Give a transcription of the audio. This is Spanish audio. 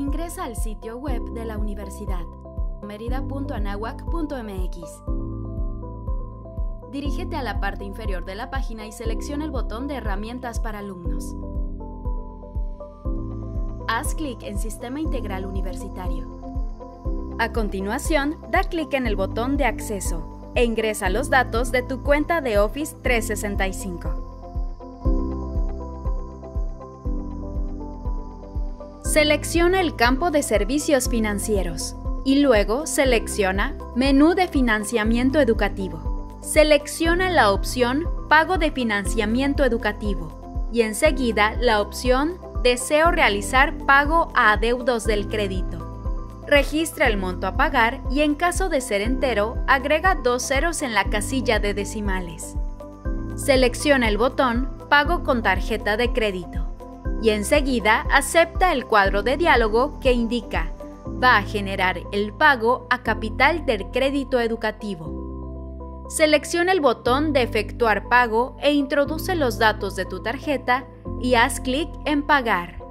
Ingresa al sitio web de la universidad, merida.anahuac.mx. Dirígete a la parte inferior de la página y selecciona el botón de Herramientas para alumnos. Haz clic en Sistema Integral Universitario. A continuación, da clic en el botón de Acceso e ingresa los datos de tu cuenta de Office 365. Selecciona el campo de Servicios Financieros y luego selecciona Menú de Financiamiento Educativo. Selecciona la opción Pago de Financiamiento Educativo y enseguida la opción Deseo realizar pago a adeudos del crédito. Registra el monto a pagar y en caso de ser entero, agrega 2 ceros en la casilla de decimales. Selecciona el botón Pago con tarjeta de crédito y enseguida acepta el cuadro de diálogo que indica va a generar el pago a capital del crédito educativo. Selecciona el botón de efectuar pago e introduce los datos de tu tarjeta y haz clic en Pagar.